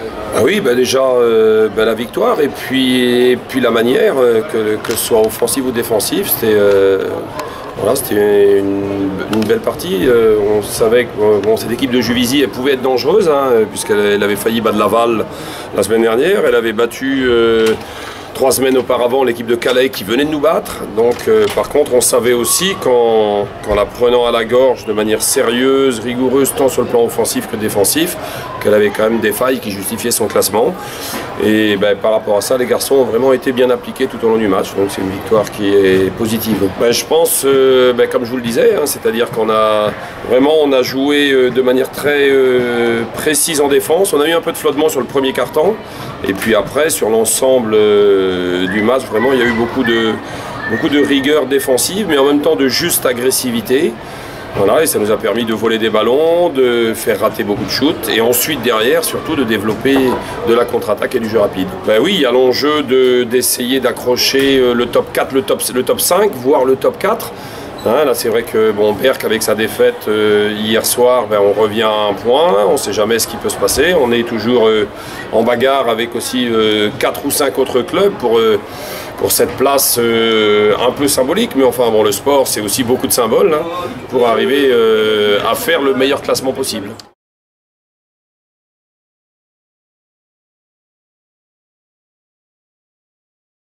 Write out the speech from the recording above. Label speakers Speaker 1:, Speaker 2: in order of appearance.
Speaker 1: Ah oui, bah déjà la victoire et puis la manière, que ce soit offensive ou défensive, c'était une belle partie. On savait que bon, cette équipe de Juvisy, elle pouvait être dangereuse, hein, puisqu'elle avait failli battre Laval la semaine dernière. Elle avait battu 3 semaines auparavant l'équipe de Calais qui venait de nous battre. Donc par contre on savait aussi qu'en la prenant à la gorge de manière sérieuse, rigoureuse, tant sur le plan offensif que défensif, qu'elle avait quand même des failles qui justifiaient son classement. Et par rapport à ça, les garçons ont vraiment été bien appliqués tout au long du match. Donc c'est une victoire qui est positive. Je pense, comme je vous le disais, hein, c'est-à-dire qu'on a joué de manière très précise en défense. On a eu un peu de flottement sur le premier quart-temps. Et puis après, sur l'ensemble du match, vraiment, il y a eu beaucoup de rigueur défensive, mais en même temps de juste agressivité. Voilà, et ça nous a permis de voler des ballons, de faire rater beaucoup de shoots, et ensuite derrière, surtout de développer de la contre-attaque et du jeu rapide. Oui, il y a l'enjeu d'essayer d'accrocher le top 4, le top 5, voire le top 4. Hein, là, c'est vrai que Berck, avec sa défaite hier soir, on revient à un point. On ne sait jamais ce qui peut se passer. On est toujours en bagarre avec aussi 4 ou 5 autres clubs pour cette place un peu symbolique. Mais enfin, le sport, c'est aussi beaucoup de symboles, hein, pour arriver à faire le meilleur classement possible.